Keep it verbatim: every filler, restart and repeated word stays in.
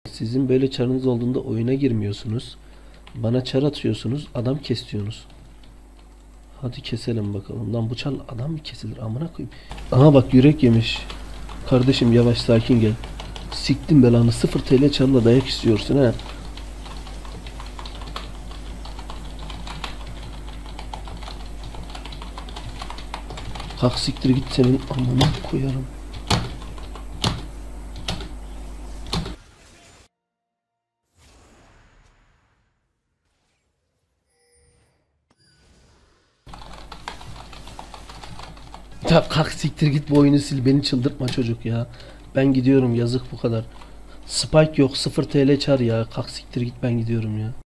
Sizin böyle çarınız olduğunda oyuna girmiyorsunuz. Bana çar atıyorsunuz, adam kesiyorsunuz. Hadi keselim bakalım. Lan bu çar adam mı kesilir amına koyayım. Aha bak yürek yemiş. Kardeşim yavaş sakin gel. Siktim belanı, sıfır T L çarla dayak istiyorsun ha. Kalk siktir git, senin amına koyarım. Ya kalk siktir git, bu oyunu sil, beni çıldırtma çocuk ya. Ben gidiyorum, yazık bu kadar. Spike yok, sıfır T L çar ya. Kalk siktir git, ben gidiyorum ya.